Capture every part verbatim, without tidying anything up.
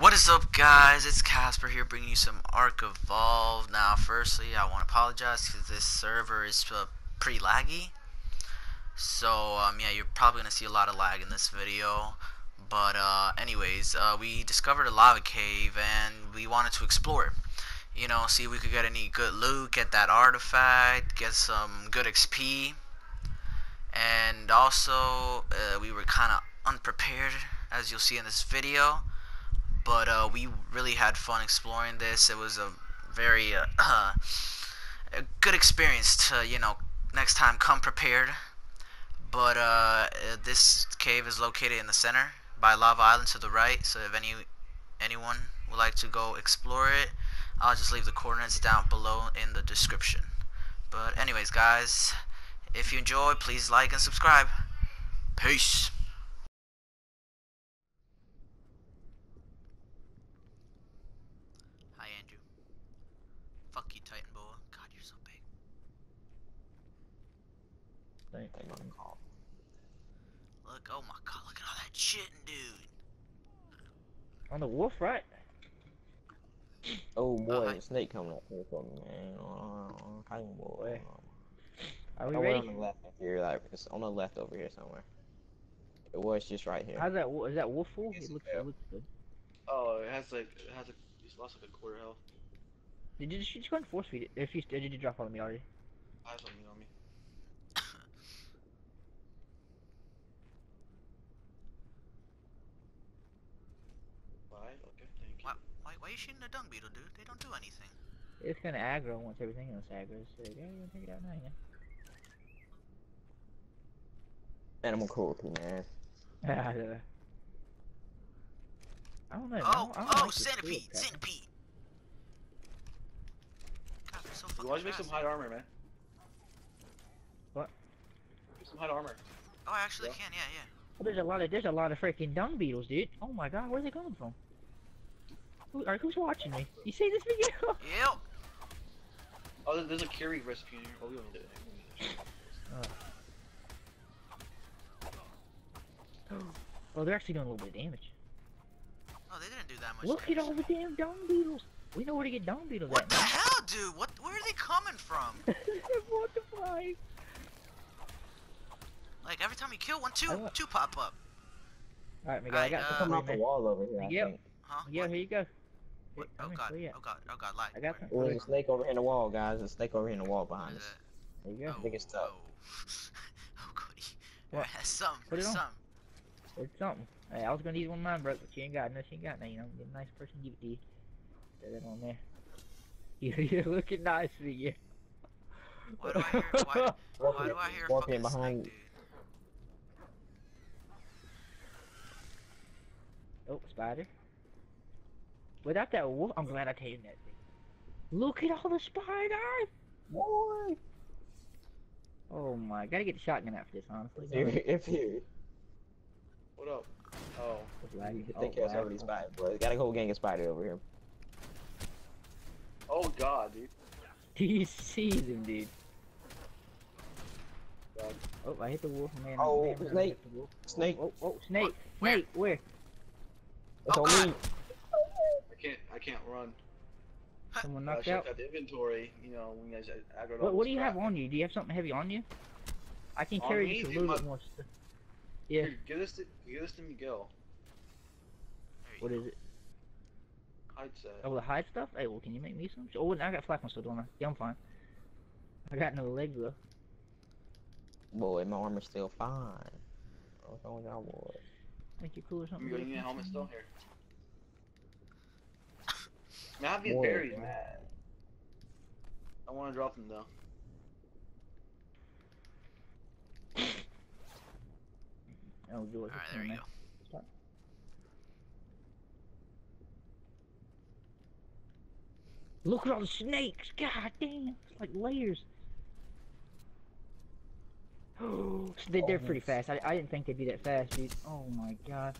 What is up, guys? It's Casper here bringing you some Ark Evolved. Now, firstly, I want to apologize because this server is uh, pretty laggy. So, um, yeah, you're probably going to see a lot of lag in this video. But, uh, anyways, uh, we discovered a lava cave and we wanted to explore it. You know, see if we could get any good loot, get that artifact, get some good X P. And also, uh, we were kind of unprepared, as you'll see in this video. But uh, we really had fun exploring this. It was a very uh, uh, a good experience to, you know, next time come prepared. But uh, this cave is located in the center by Lava Island to the right. So if any anyone would like to go explore it, I'll just leave the coordinates down below in the description. But anyways, guys, if you enjoy, please like and subscribe. Peace. Hi, Andrew. Fuck you, Titan Boa. God, you're so big. Anything on call. Look, oh my god, look at all that shit, dude. On the wolf, right? Oh boy, Uh, a snake coming up here for me, man. Oh, Titan boy. Are we Oh, ready? on the left here, like it's on the left over here somewhere. It was just right here. How's that? wo- Is that wolf full? Yes, It looks. yeah. It looks good. Oh, it has like it has like it's lost like a quarter health. Did you just, just go and force feed it? If you did, you drop on me already? I have something on me. Five. Okay, thank you. why, why, why are you shooting the dung beetle, dude? They don't do anything. It's kind of aggro once everything else aggro. So yeah, you can take it out now, Animal cruelty, man. yeah. I don't know. I Oh, don't, I don't oh, like this centipede, field, centipede. God, they're so You fucking want to make fast. some hide armor, man? What? Make some hide armor. Oh, I actually Yeah. can, yeah, yeah. Well, there's a lot of there's a lot of freaking dung beetles, dude. Oh my god, where's they coming from? Who, are, who's watching me? You see this video? Yep. Oh, there's, there's a curry recipe in here. Oh, we don't need it. We don't need it. Oh, they're actually doing a little bit of damage. Oh, they didn't do that much Look at damage. all the damn dung beetles. We know where to get dung beetles What at the now. hell, dude? What? Where are they coming from? What the fuck? Like, every time you kill one, two, I want- two pop up. Alright, Miguel, I got Alright, some uh, Coming for off you, the man. wall over here, I Yep. think. Huh? Yeah, What? here you go. What? Here, Oh come god, here, yeah. oh god, oh god, lie. I got some Well, for there's you. a snake over here in the wall, guys. There's a snake over here in the wall behind What is us. it? There you go. Oh, I think it's tough. oh. Oh, goody. What? Alright, some, Put it on. some. It's something. Hey, I was gonna use one of mine, bro, but she ain't got no. She ain't got no. You know, get a nice person, give it to you. Put that on there. You, you're looking nice for you. Why do I hear, why, why do I hear a Scorpion fucking behind snake, dude? Oh, spider. Without that wolf, I'm glad I tamed that thing. Look at all the spiders! Boy! Oh my, gotta get the shotgun out for this, honestly. If you, if you, What up? Oh. It's laggy. take Oh, care of some of these lag. spiders, boy. Got a whole gang of spiders over here. Oh God, dude. Do you see them, dude? God. Oh, I hit the wolf, man. Oh, man, man, I snake. hit the wolf. Snake. Oh, oh, oh, snake. Where? Snake, where? It's Oh, on God. me. I can't. I can't run. Someone I knocked checked out? out the inventory. You know, when you guys aggroed all What, what this do you have crap. on you? Do you have something heavy on you? I can On carry me? just a Dude, little my- bit more stuff. Yeah. Here, give this to give this to Miguel. There you What go. is it? Hide set. Oh, the hide stuff? Hey, well, can you make me some? Oh, I got flak on still, don't I? Yeah, I'm fine. I got no legs though. Boy, my armor's still fine. What's wrong with y'all, boy? Think you're cool or something? Miguel, you need a helmet still here. Man, I have these Boy, berries, man. man. I want to drop them though. Oh, George. Alright, there you go. Look at all the snakes! God damn! It's like layers. Oh, they, they're pretty fast. I, I didn't think they'd be that fast, dude. Oh my god.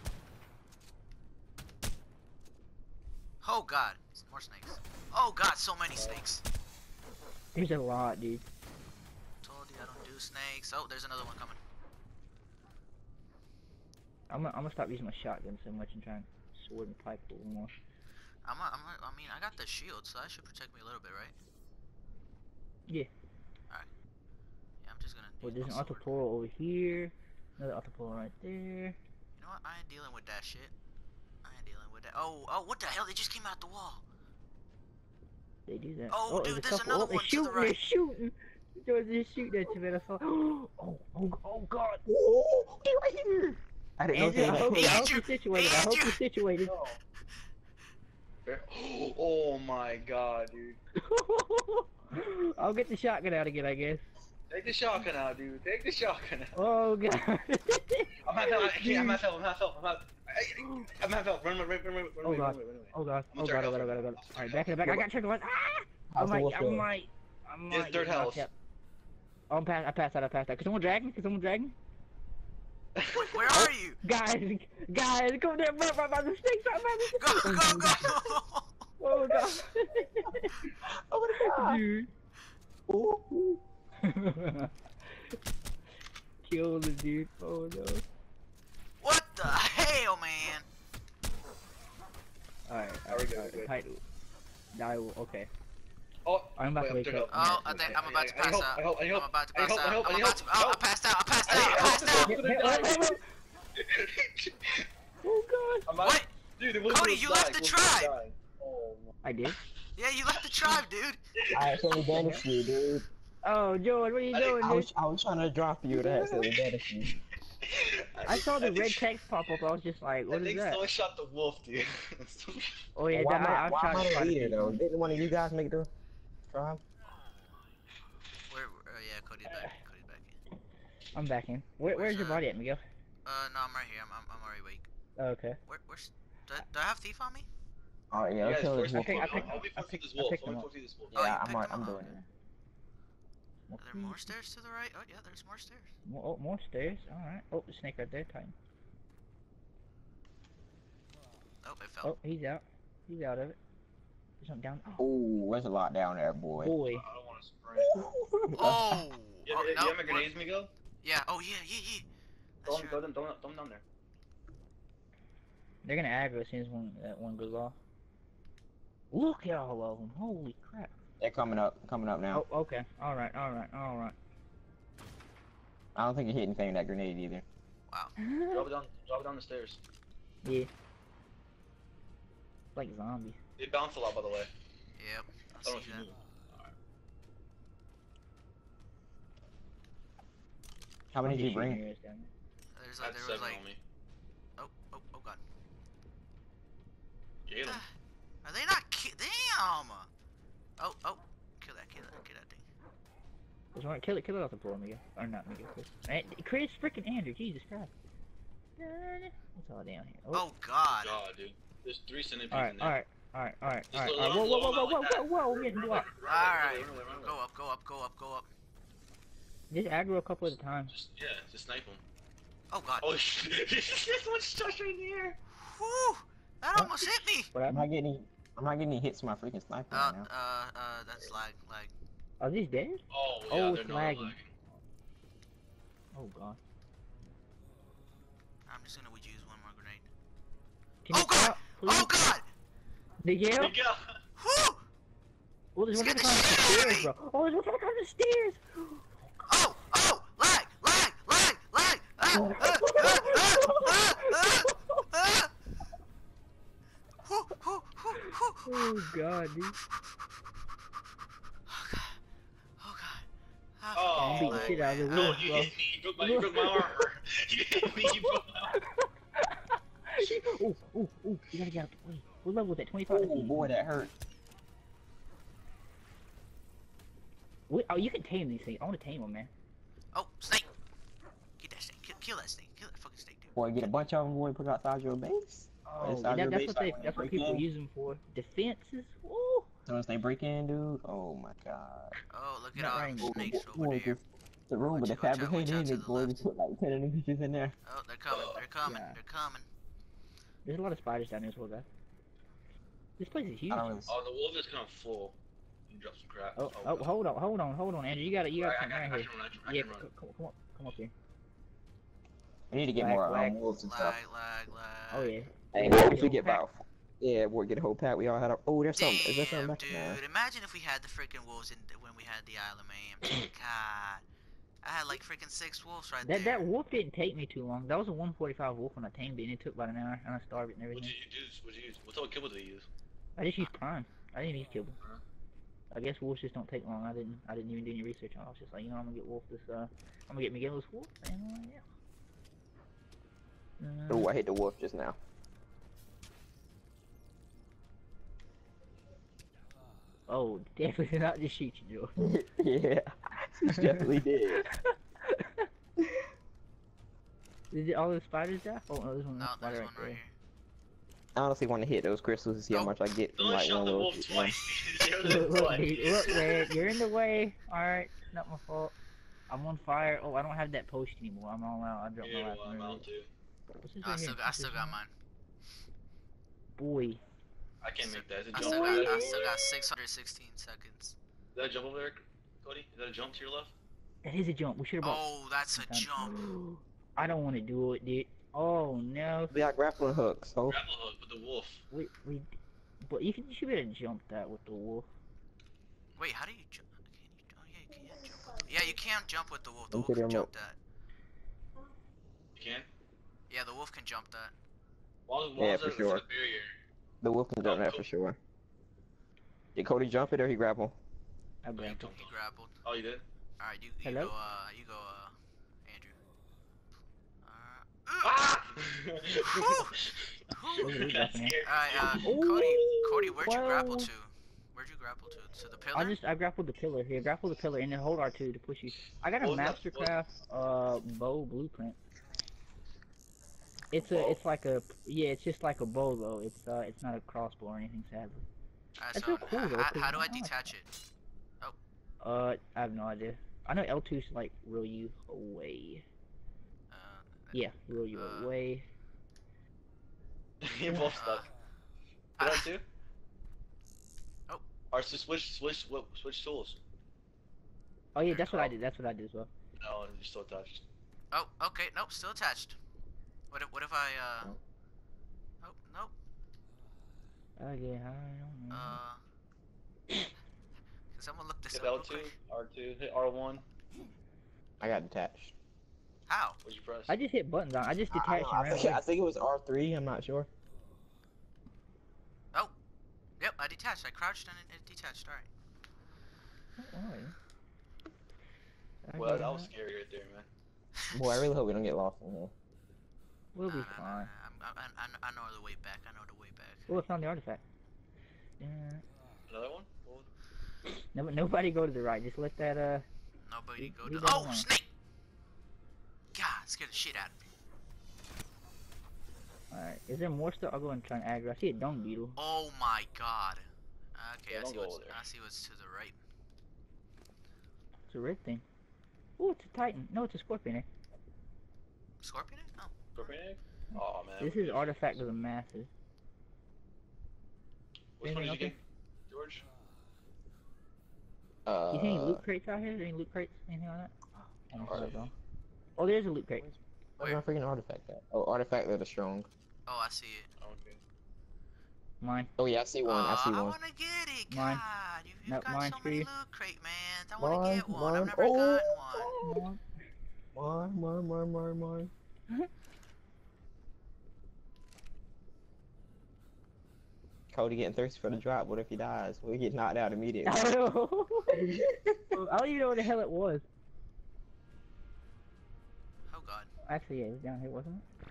Oh god, more snakes. Oh god, so many snakes. There's a lot, dude. Told you I don't do snakes. Oh, there's another one coming. I'm gonna, I'm gonna stop using my shotgun so much and try and sword and pipe a little more. I'm, a, I'm a, I mean, I got the shield, so that should protect me a little bit, right? Yeah. Alright. Yeah, I'm just gonna Well, use there's my an auto sword. portal over here. Another auto portal right there. You know what? I ain't dealing with that shit. I ain't dealing with that. Oh, oh, what the hell? They just came out the wall. They do that. Oh, there's dude, a there's couple. another Oh, they're one to the shooting. right. They're shooting. They're just shooting at you, man. I saw. Oh, oh, oh, God. Oh, get right here. I didn't know Andrew, they I were that hope, I close. hope Andrew, you're situated. I hope Andrew. you're situated. Oh my god, dude. I'll get the shotgun out again, I guess. Take the shotgun out, dude. Take the shotgun out. Oh, God. I'm half out. I can't. I'm half out. I'm half out. I'm half. I'm half out. Run, run, run, run, run, run, Oh, away, God. run away, run away. Oh, God. I'm Oh, on God. third Oh, God. Oh, health God. Oh, right God. now. Alright, back in the back. I got tricked. Ah! I How's the might, wolf I doing? might, I might. It's third get knocked health. out. Oh, I'm past, I passed out, I passed out. Can someone drag me? Can someone drag me? Wait, where are you? Guys, guys, come there, bro, bro, bro, the stakes are Go, go, go. Oh, God. Oh my god. Dude. Ooh. Kill the dude. Oh, no. What the hell, man? Alright, Are we alright, good? alright. Good. Title. I will, okay. Oh, I'm about wait, to I'm wake third up. health. Oh, I think I'm about to I- I pass hope- out. I hope- I hope- I'm about to I pass hope- I out. hope- I'm I about hope- to. Oh, I passed out. I passed out. I passed out. Wait, wait, wait, wait. Oh, God. I'm out. What? Dude, the wolf Cody, was you dying, left the wolf was tribe. dying. Oh my. I did? Yeah, you left the tribe, dude. I accidentally banished you, dude. Oh, George, what are you I doing, I dude? was I was trying to drop you. That accidentally banished you. I saw the think- red text pop up. I was just like, I what is think that? someone shot the wolf, dude. Oh, yeah, Why that, am I, I've why tried am I to the fight leader it. though? Didn't one of you guys make the tribe? Where? Uh, yeah, Cody's back. Cody's back in. I'm back in. Where, where's Where's, your uh, body at, Miguel? Uh, no, I'm right here. I'm, I'm, I'm already awake. Oh, okay. Where, where's? Do, I- do I have thief on me? Oh yeah, You let's guys kill this first. wolf. pick- I first. picked- Let me I force picked- this I wolf. picked Let me him force this wolf. Oh, you Yeah, I'm picked on, him I'm up? doing it. Are there more stairs to the right? Oh, yeah, there's more stairs. More, oh, more stairs. Alright. Oh, the snake right there, Titan. Oh, it fell. Oh, he's out. He's out of it. There's something down. Ooh, there's a lot down there, boy. Boy. I don't want to sprint. Oh! You oh, have, you no, have my grenades, Miguel? Yeah, oh, yeah, yeah, yeah. Throw That's them, throw right. them, throw them, throw them down there. They're gonna aggro as soon as one, that one goes off. Look at all of them. Holy crap. They're coming up, coming up now. Oh, okay. Alright, alright, alright. I don't think you hit anything with that grenade either. Drop it down, drop it down the stairs. Yeah. Like zombies. They bounce a lot, by the way. Yep, I I don't know see if you that. knew. How many I'm did you just shooting bring? yours down there. There's I like, had there was seven like, on me. oh, oh, oh god. Get him. Are they not ki- damn! Oh, oh, kill that, kill that, kill that thing. Just want kill it, kill it off the floor, Miguel. Or not Miguel, Chris. And Chris freaking Andrew, Jesus Christ. What's all down here? Oh god. God, dude. There's three centipedes Alright, in there. alright, alright, alright, Just alright. let- Whoa, let whoa, them whoa, blow whoa, them whoa, out like whoa, that. whoa, we're getting Run blocked. away, run away, Alright, run away, run away. go up, go up, go up, go up. Just aggro a couple at a time. Just, yeah, just snipe them. Oh god. Oh shit, this one's stuck right in the air. Whew! That almost hit me! What I'm happened? not getting any, I'm not getting any hits from my freaking sniper Uh, right now. uh, uh, that's lag, lag. Are these dead? Oh, yeah, Oh, they're it's not lagging. lagging. Oh god. I'm just gonna use one more grenade. Can Oh you god! stop, please? Oh god! Miguel? Miguel! Whew! Oh, there's one Scared coming the across the shit out of stairs, me. bro. Oh, there's one coming across the stairs. Oh! Oh! Lag! Lag! Lag! Lag! Ah! Ah! Ah! Ah! Ah! Ah! Whew! Whew! Whew! Whew! Oh god, dude. Oh god. Oh god. Ah, Oh, I'm beating the lag, shit out of the man. No, wolf, you bro. hit me. You broke my, you broke my armor. You hit me. You broke my armor. Oh, oh, oh, you gotta get out the way. What level is that? twenty-five? Oh boy, that hurt. Wait, oh, you can tame these things. I want to tame them, man. Oh, snake! Get that snake. Kill, kill that snake. Kill that fucking snake, dude. Boy, get a bunch of them, boy, put it outside your base. Oh, Inside that, your that's base, what they, like when that's they what break people in. use them for. Defenses. Woo! So once they break in, dude, oh my god. Oh, look at Not all right. the snakes Boy, over there. this- the room with the Watch out, watch out, fabricated watch out in to it, the boy, we left. put like ten of them pictures in there. Oh, they're coming. They're coming. Yeah. They're coming. There's a lot of spiders down there as well, guys. This place is huge. I don't really. Oh, the wolf is kind of full. You can drop some crap. Oh, oh, hold on, hold on, hold on, Andrew. You got to You got I, I, something I, right I here. can run. I can, I Yeah, can run. come, come, come on, come up here. We need to get Lag, more lag. um, wolves and Lag, stuff. lag, lag. Oh yeah. Hey, Yeah, what get if we a get pack. about? Yeah, we'll get a whole pack. We all had a. Oh, there's something. Is there something Damn, back dude. there? Imagine if we had the freaking wolves in when we had the Isle of Man. God. I had like freaking six wolves right That there. that wolf didn't take me too long. That was a one forty-five wolf when I tamed it, and it took about an hour, and I starved it and What everything. did you use? What did you use? What type of kibble did you use? I just used prime. I didn't use kibble. Huh? I guess wolves just don't take long. I didn't. I didn't even do any research on it. I was just like, you know, I'm gonna get wolf this. Uh, I'm gonna get Miguel's wolf, and uh, yeah. Uh, Oh, I hit the wolf just now. oh, definitely not just shoot you, Joe. Yeah, she definitely did. Did all the spiders die? Oh, no, there's one No, spider there's right one there. right here. I honestly want to hit those crystals to see how Oh. much I get from Don't like shot one the of wolf those. twice. Look, look, dude, look, man, you're in the way. Alright, not my fault. I'm on fire. Oh, I don't have that post anymore. I'm all out. I dropped my Yeah, last well, I'm one. out too. What's this Oh, I right still, here? got, I What's still this got one? mine. Boy. I can't make that. Is it I jump still over got, there? I Is still got six hundred sixteen seconds. that a jump over there, Cody? Is that a jump to your left? That is a jump. We should have brought. Oh, that's a jump. I don't want to do it, dude. Oh no. We got grappling hooks, so Grapple hook with the wolf. We we. But you can you should be able to jump that with the wolf. Wait, how do you jump? Can you? Oh yeah, you can jump. With the, yeah, you can jump with the wolf. The Into wolf the can remote. jump that. You can? Yeah, the wolf can jump that. Long as, long Yeah, as for there's sure. a barrier. the wolf can jump Oh, that cool. for sure. Did Cody jump it or he grapple? I grabbed it. jumped He off. grappled. Oh, you did? All right, you you Hello? go. Uh, you go. Uh, Andrew. Uh, Ah! Whew. Look at it That's dropping in. scary. All right, uh, Ooh, Cody. Cody, where'd you well- grapple to? Where'd you grapple to? To the pillar? I just I grappled the pillar here. Grapple the pillar and then hold R two to push you. I got a What was that? mastercraft uh bow blueprint. It's a Bow? it's like a yeah it's just like a bow though. It's uh it's not a crossbow or anything sadly. All right, That's so real cool, h- though, h- 'cause how do I I like detach it? Uh I have no idea. I know L two's like roll you away. Uh, Yeah, roll you Uh, away. You're both stuck. Did I too? Oh. Alright, so switch, switch, what, switch tools. Oh yeah, There that's you what I go. did. That's what I did as well. No, you're still attached. Oh, okay. Nope, still attached. What if, what if I, uh... Oh, nope. Oh yeah, I don't know. Uh... Can someone look this Hit up real L two, quick? R two, hit R one. I got detached. How? What'd you press? I just hit buttons on. I just I, I, detached know, and I, ran think, away. I think it was R three. I'm not sure. Oh. Yep, I detached. I crouched and it, it detached. Alright. Don't worry. I Well, get that was it. scary right there, man. Boy, I really hope we don't get lost in here. We'll Nah, be nah, nah, fine. nah. I'm- I, I, I know the way back. I know the way back. Oh, I found the artifact. Yeah. Another one? What was- No, nobody go to the right. Just let that uh. Nobody Leave- go leave to... that Oh, alone. snake! God, scared the shit out of me. Alright, is there more stuff? I'll go and try and aggro. I see a dung beetle. Oh my god. Okay, Yeah, I don't see go what's over there. I see what's to the right. It's a red thing. Oh, it's a titan. No, it's a scorpion. Scorpion? Oh. Scorpion egg? Oh man. This is artifact of the masses. Which one did you anything get, George? Uh, You see any loot crates out here? Is there any loot crates? Anything like that? Oh, almost Alright. got it, though. Oh, there's a loot crate. where's my freaking artifact at? Oh, artifact that is strong. Oh, I see it. Oh, okay. Mine. Oh yeah, I see one. I Uh, see I one. wanna get it. God, Mine. you, you've Nope, got mine's so for many you. loot crate, man. I wanna Mine, get one. I've mine. never Oh, gotten one. Mine. Mine, mine, mine, mine, mine. Cody getting thirsty for the drop. What if he dies? We get knocked out immediately. I don't know. I don't even know what the hell it was. Oh god. Actually, yeah, it was down here, wasn't it?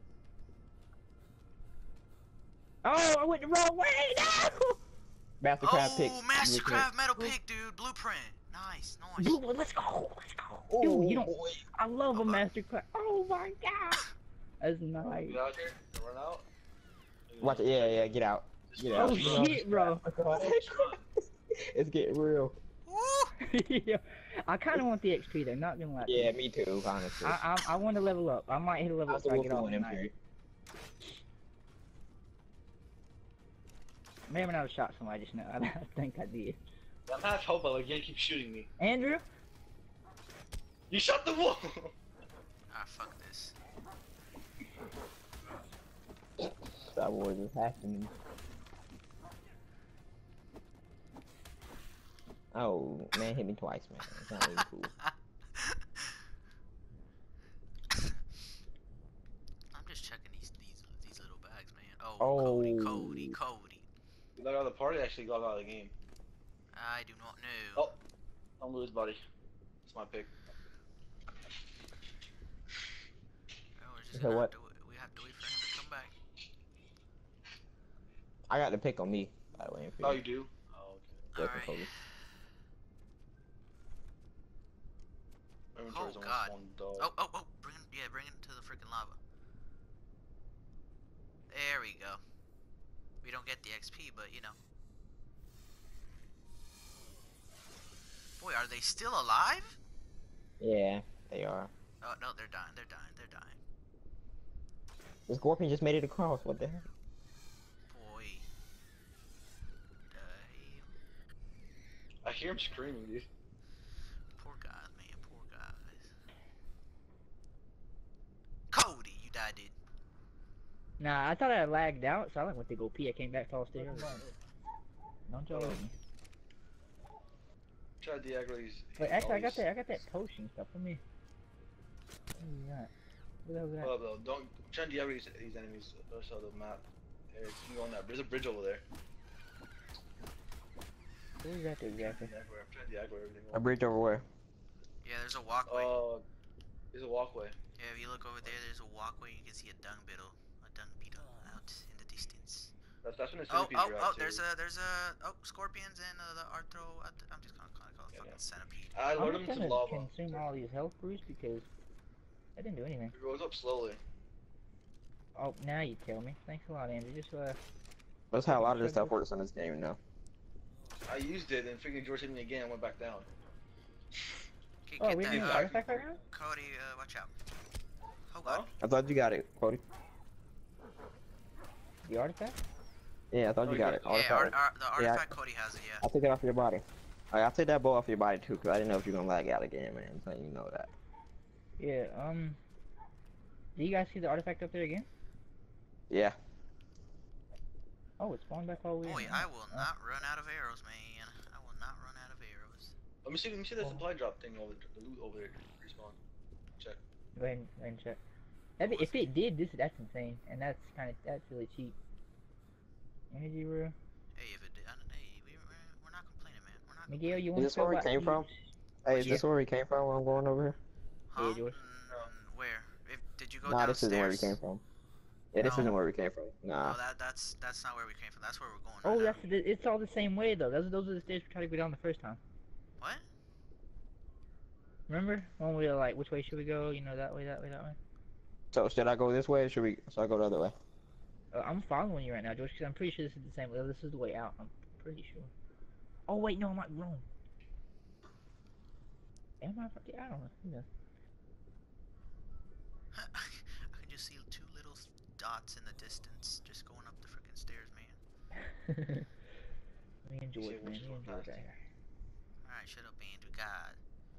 Oh, I went the wrong way! No! Mastercraft pick. Oh, Mastercraft metal pick, dude. Blueprint. Nice, nice. Blue, let's go, let's go. Oh, Dude, you don't. boy. I love a Okay. mastercraft. Oh my god, that's nice. Get out here. Run out. Watch it. Yeah, yeah. Get out. Just Get run out. Oh out. shit, bro. It's getting real. Woo! Yeah. I kind of want the X P though. Not gonna lie. to you. Yeah, me too. Honestly. I I, I want to level up. I might hit a level I up still so I will get for off one tonight. M P. Maybe when I shot somebody just now. I think I did. I'm half hope, but like, you keep shooting me. Andrew. You shot the wolf! Ah, fuck this. Star Wars is happening. Oh, man hit me twice, man. It's not even cool. I'm just checking these these these little bags, man. Oh, Oh. Cody, Cody, Cody. You got out of the party, actually got out of the game. I do not know. Oh, don't lose, buddy. It's my pick. Oh, we're just So gonna what? have to, we have to wait for him to come back. I got the pick on me, by the way. if Oh, you do? Oh, okay. Welcome, Alright. Kobe. Oh Inventory's almost god. one dog. Oh, oh, oh, bring it, yeah, bring it to the freaking lava. There we go. We don't get the X P, but you know. Boy, are they still alive? Yeah, they are. Oh, no, they're dying, they're dying, they're dying. The scorpion just made it across. What the heck? Boy. Dave. I hear him screaming, dude. Poor guys, man, poor guys. Cody, you died, dude. Nah, I thought I lagged out, so I went to go pee. I came back tall stairs. Don't y'all let me. Try to de-aggro these. Wait, actually, I got always- that. I got that potion stuff. Let me. What is that? What the hell is that? Hold up, though. Don't try to de-aggro these, these enemies. Let's show the map. Here, you can go on that. There's a bridge over there. What is that do exactly? I'm trying to de-aggro everything. A bridge over where? Yeah, there's a walkway. Uh, there's a walkway. Yeah, if you look over there, there's a walkway. You can see a dung beetle, a dung beetle out in the distance. That's that's when the Oh, centipedes oh, are oh! out, There's too. a, there's a, oh, scorpions and uh, the arthro. I'm just gonna call it, call it Yeah, fucking yeah. centipede. I I'm lured just him to gonna lava. consume all these health brews because I didn't do anything. It goes up slowly. Oh, now you tell me. Thanks a lot, Andrew. Just uh, That's how a lot of this stuff works in this game now. I used it and freaking George hit me again and went back down. Okay, oh, get we that, didn't use uh, artifact right now. Cody, uh, watch out. Oh Huh? god. I thought you got it, Cody. The artifact? Yeah, I thought Oh, you you got got it. Yeah, ar Artifact. ar the Yeah, artifact Cody has it, yeah. I'll take it off your body. Alright, I'll take that bow off your body too, because I didn't know if you're gonna lag out again, man. I'm letting you know that. Yeah. Um. Do you guys see the artifact up there again? Yeah. Oh, it spawned back all the way. Boy, in. I will Oh. not run out of arrows, man. I will not run out of arrows. Let me see. Let me see the Oh. supply drop thing over the loot over there. Respawn. Check. Go ahead and, go ahead and check. That'd be, if it did, this that's insane, and that's kind of that's really cheap. Energy rule. Hey, if it did, I don't, hey, we, we're, we're not complaining, man. We're not Miguel, you want Is to this where we came from? Hey, is Yeah. this where we came from when I'm going over here? Huh? Yeah, George. Mm, where? If, did you go Nah, downstairs? this isn't where we came from. Yeah, this No. isn't where we came from. Nah. No, that that's that's not where we came from. That's where we're going. Oh, right that's the, it's all the same way though. Those those are the stairs we tried to go down the first time. now. What? Remember when we were like, which way should we go? You know, that way, that way, that way. So should I go this way or should we should I go the other way? Uh, I'm following you right now, George, because I'm pretty sure this is the same way. This is the way out. I'm pretty sure. Oh wait, no, I might be wrong. Am I? I don't know. Who knows? I can just see two little dots in the distance, just going up the freaking stairs, man. Me and George, See man. which Me one and George passed. right here. All right, shut up, Andrew. God.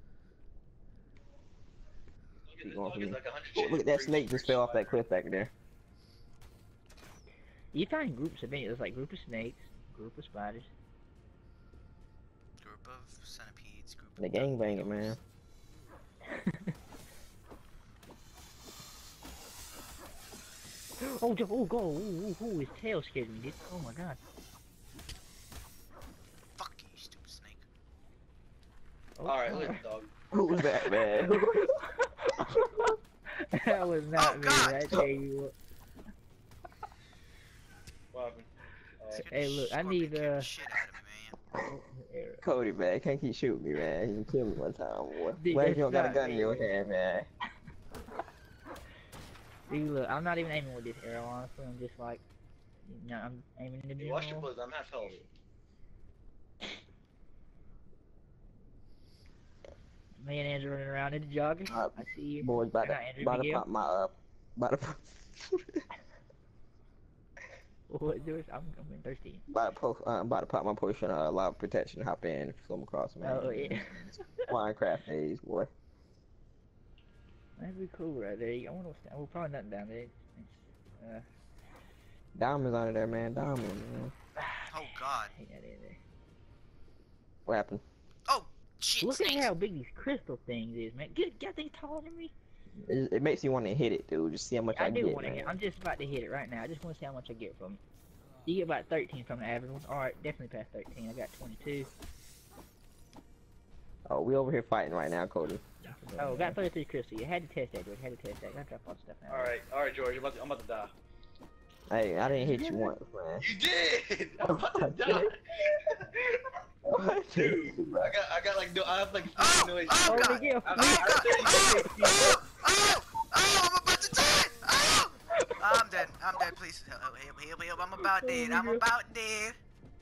Look Keep at going this for dog me. is like a hundred Oh, shades look at of that green snake just for fell off that spider. cliff back there. You find groups of any. There's like group of snakes, group of spiders. Group of centipedes. Group The of gang dung banging, beetles. man. oh, Jo- oh, go! Oh, oh, oh, his tail scared me, dude. Oh my god. Fuck you, stupid snake. Oh, Alright, oh. look at the dog. Who was that, man? that was not Oh, me. God. I tell you what. What happened? Uh, Scared Hey, the look, I scorpion need, kicked the uh, shit out of me, man. Cody, man, can't keep shooting me, man. You can kill me one time, boy. Dude, Glad that's you don't got a not gun in me, your man. hand, man. Dude, look, I'm not even aiming with this arrow, honestly. I'm just like, you know, I'm aiming in the hey, watch your general. bullets. I'm half health. Me and Andrew running around in the jogger. Uh, I see you. Boys, about Not to, Andrew, about to Miguel. pop my, uh, about to pop, What, George? I'm, I'm getting thirsty. about to, po- uh, about to pop my potion, uh, lava protection, hop in, swim across, man. Oh, yeah. Minecraft days, boy. That'd be cool right there. I want to. Well, probably nothing down there. It's, uh, Diamonds under there, man. Diamonds, man. Oh God. Hate that in there. What happened? Oh shit. Look Snakes. at how big these crystal things is, man. Get got things taller than me. It, it makes you want to hit it, dude. Just see how much I, I do get, want to man. hit. I'm just about to hit it right now. I just want to see how much I get from it. You get about thirteen from the average one. All right, definitely past thirteen. I got twenty-two. Oh, we over here fighting right now, Cody. Oh, got thirty-three crystal. You had to test that, George. Had to test that. Gotta drop all the stuff now. All right, all right, George. I'm about to, I'm about to die. Hey, I didn't hit you once, man. You did. I'm about to die. Dude, I got, I got like, no, I have like Oh, noise. oh, Oh, God. Miguel, Oh, please. God. Oh, oh, oh, oh, I'm about to die. Oh. I'm dead. I'm dead. Please help, help, help, help. I'm about dead. I'm about dead.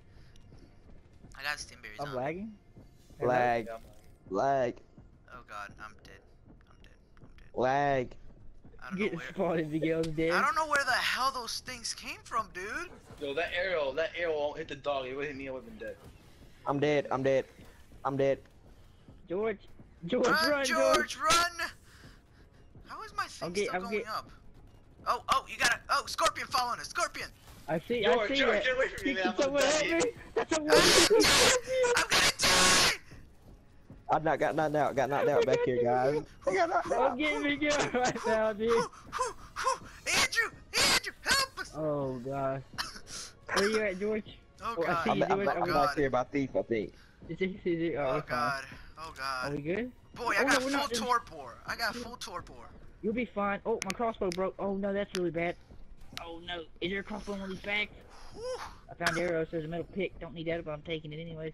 I got stimberries I'm on. lagging. Lag, Yeah. lag, Oh God, I'm dead. I'm dead. I'm dead. lag. I don't know Get where. spotted, Miguel's dead. I don't know where the hell those things came from, dude. Yo, that arrow, that arrow won't hit the dog. It would hit me. I would have been dead. I'm dead. I'm dead. I'm dead. George, George, Run, run, George, run! How is my thing I'm get- still I'm going get- up? Oh, oh, you got a oh, scorpion following us, scorpion! I see, George, I see George, that. get away from me, man. I'm Someone gonna help die. me! That's a Ah, I'm gonna die! I not got knocked out. Got knocked out back here, guys. I got knocked Oh, out. get Miguel right now, dude. Whew, whew, whew. Andrew, Andrew, help us! Oh god. Where you at, George? Oh Oh, I God, see I'm, you I'm, doing- I'm oh back God, here by thief, I think. Is it, is it, oh, oh we're fine. God, oh Are God. we good? Boy, Oh, I no, got we're full not- torpor. I got full torpor. You'll be fine. Oh, my crossbow broke. Oh no, that's really bad. Oh no. Is there a crossbow in one of these bags? Whew. I found arrows. There's a metal pick. Don't need that, but I'm taking it anyways.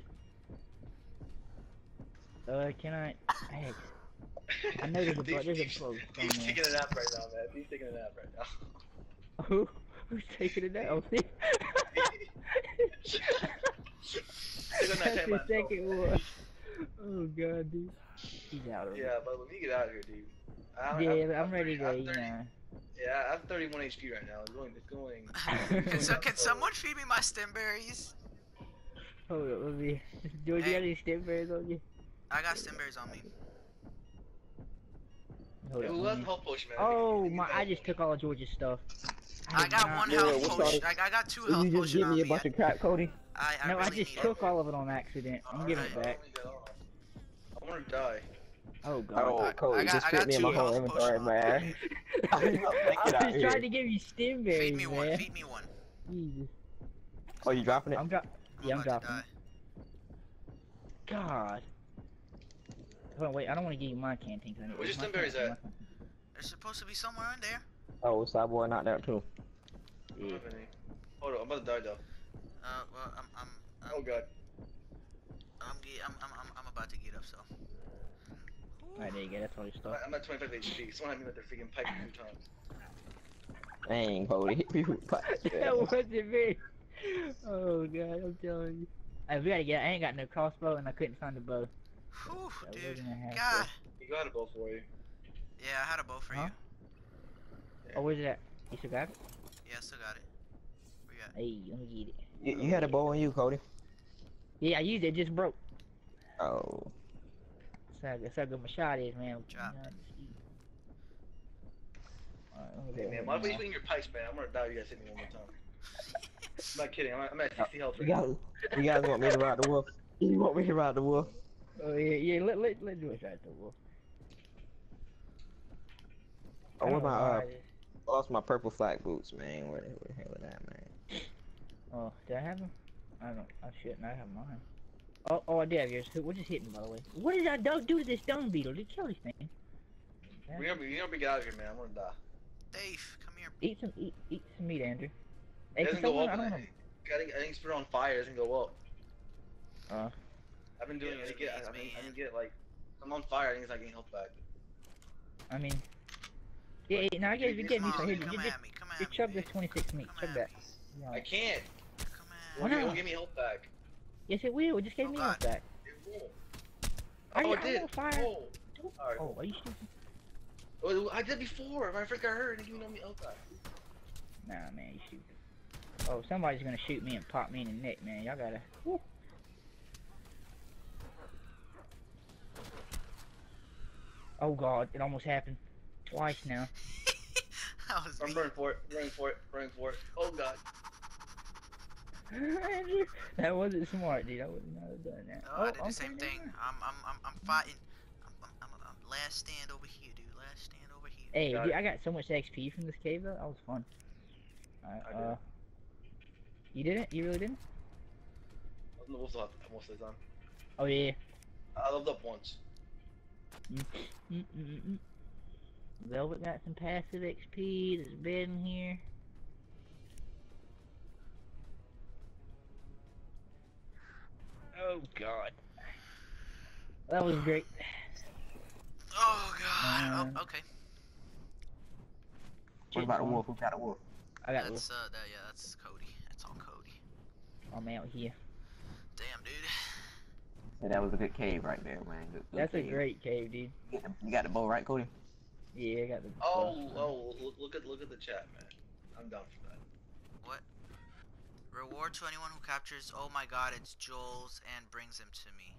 Uh, can I? Hey, I know there's a Thief- bu- there's a Thief's- boat Thief's somewhere. taking a nap right now, man. He's taking a nap right now. Who? Who's taking it now? He's on that That's time the myself. second one. Oh god, dude. He's out of it. Yeah, but let me get out of here, dude. I, Yeah, I'm, but I'm ready to go. I'm You thirty, know. Yeah, I have thirty-one H P right now. It's going. It's going. Can, so, can someone feed me my stemberries? Hold up, let me. George, Hey. you got any stemberries on you? I got stemberries on me. Hold Hey, up, who let has me- health potion, man? Oh Give me my! that I health just took all of George's stuff. I did got not- one Yeah, health what's potion. all- I, I got two Did health you just potion give on me a me. bunch of crap, Cody? I, I No, I really just need took all of it on accident. I'm giving it Alright, back. let me get off. I wanna die. Oh god. Oh, I- Cody, I got- just I fit got me in my two whole health inventory, potion. man. I I was out here. trying to give you stemberries, Feed me one. man. Feed me one. Jesus. Oh, you dropping it? I'm drop. I'm Yeah, I'm about to dropping. die. God. Hold on, wait. I don't want to give you my canteen. 'Cause I know- Where's your my stemberries canteen, at? my There's supposed to be somewhere in there. Oh, Cyborg knocked out too. I don't have any. Hold on, I'm about to die though. Uh, well, I'm, I'm, I'm, Oh god. I'm, ge- I'm, I'm, I'm, I'm about to get up. So. Alright, there you go. That's all your I'm stuff. at, I'm at twenty-five H P. Someone had me with their freaking pipe a few times. Dang, Cody, hit me with pipes, That man. wasn't me. Oh god, I'm telling you. Hey, we gotta get. I ain't got no crossbow and I couldn't find a bow. Whew, So we're dude. gonna have to- God. You got a bow for you. Yeah, I had a bow for Huh? you. Oh, where's it at? You still got it? Yeah, I still got it. Where you at? Hey, let me get it. You, you had a bow on you, Cody. Yeah, I used it. It just broke. Oh. That's how, that's how good my shot is, man. Drop. You know, just use- Alright, let me Hey go man, ahead why and, don't you uh, swing your pipes, man? I'm gonna die. You guys hit me one more time. I'm not kidding. I'm at, I'm at sixty health You right now. guys, you guys want me to ride the wolf? You want me to ride the wolf? Oh yeah, yeah. Let let let George ride the wolf. Oh, I where don't my know uh, why this- lost my purple flag boots, man. Where the, where the hell is that, man? Oh, did I have them? I don't. I shouldn't. I have mine. Oh, oh, I did have yours. We're just hitting, by the way. What did I do, do to this stone beetle? Did it kill this thing? We gotta, we gotta get out of here, man. I'm gonna die. Dave, come here. Eat some, eat, eat some meat, Andrew. It Hey, doesn't can go someone, up. I I don't think, I think I think it's put it on fire. It doesn't go up. Uh. I've been doing it. I didn't get. I, I, It's didn't, I me. didn't get like. I'm on fire. I think it's not getting health back. I mean, yeah, yeah, no, I guess we get Come me some. on, Here, come just, at just, me. Come at just me. chug this babe. twenty-six meat. Come Chug at that. me. Yeah. I can't. Come It at Why won't, me. give- it not? won't give me health back. Yes, it will. It just gave Oh, me God. health back. It won't. Are Oh, you it did. on fire? Oh. Alright. Oh, are you stupid? Oh, I did before. My friend got hurt and gave me no health back. Nah, man, you stupid. Oh, somebody's gonna shoot me and pop me in the neck, man. Y'all gotta. Woo. Oh God, it almost happened twice now. That was I'm me. running for it. Running for it. Running for it. Oh god. Andrew, that wasn't smart, dude. I would not have done that. Oh, I did the okay, same never thing. mind. I'm, I'm, I'm, I'm fighting. I'm, I'm, I'm, I'm last stand over here, dude. Last stand over here. Hey, Got dude, it. I got so much X P from this cave though. That was fun. Alright, I uh, did. you didn't? You really didn't? I leveled up most of the time. Oh yeah. I leveled up once. Mm -mm -mm -mm. Velvet got some passive X P. There's a bed in here. Oh god. That was great. Oh god. Um, Oh, okay. What about a wolf? Who got a wolf? I got That's the uh, that, yeah, that's Cody. That's all Cody. I'm out here. Damn, dude. Yeah, that was a good cave right there, man. Good, good That's a cave. great cave, dude. You got, the, you got the bow right, Cody? Yeah, I got the. Oh, uh, oh, look, look at look at the chat, man. I'm down for that. What? Reward to anyone who captures. Oh my god, it's Joel's and brings him to me.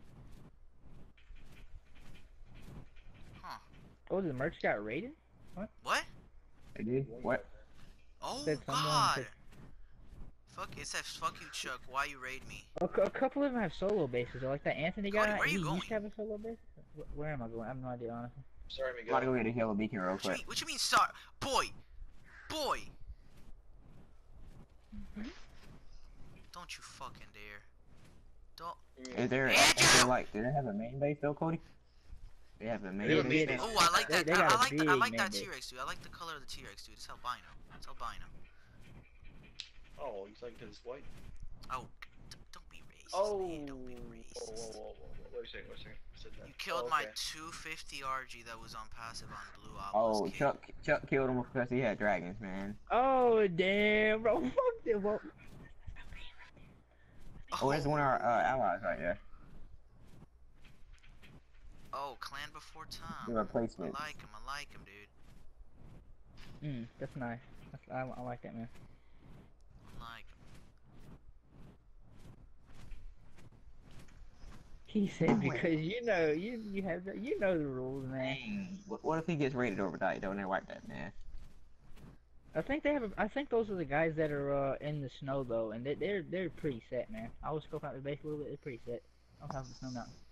Huh? Oh, the merch got raided? What? I did. What? Oh Said someone god. said- Fuck. It says fuck you, Chuck. Why you raid me? A, cou- a couple of them have solo bases. Like that Anthony Cody, guy. where you he going? used to have a solo base. Wh- Where am I going? I have no idea, honestly. Sorry, I'm about to Miguel. go get a yellow beacon real What you quick. mean? What you mean? Start, boy, boy. Don't you fucking dare. Don't. Is there, Andrew! is there like, do they have a main base though, Cody? They have a main They have a base. main base. Oh, I like They- that. they I, got I a like that. I big like that mandate. T-Rex, dude. I like the color of the T-Rex, dude. It's albino. It's albino. Oh, you like because it's white? Oh, d don't be racist, Oh. man. Don't be Whoa, whoa, racist. whoa, whoa, whoa. Wait a second. Wait a second. Who said that? You killed oh, my okay. two fifty R G that was on passive on blue. I Oh, was kidding. Chuck, Chuck killed him because he had dragons, man. Oh damn, bro! Fuck them. Bro. Oh, that's one of our uh, allies right there. Oh, clan before The time. replacement. I like him. I like him, dude. Mm, that's nice. That's, I, I like that, man. I like him. He said because you know you you have the, you know the rules, man. Dang. What, what if he gets raided overnight? Don't they wipe that, man? I think they have. A, I think those are the guys that are uh, in the snow though, and they, they're they're pretty set, man. I was scoping out the base a little bit. They're pretty set. I'll have the snow mountain.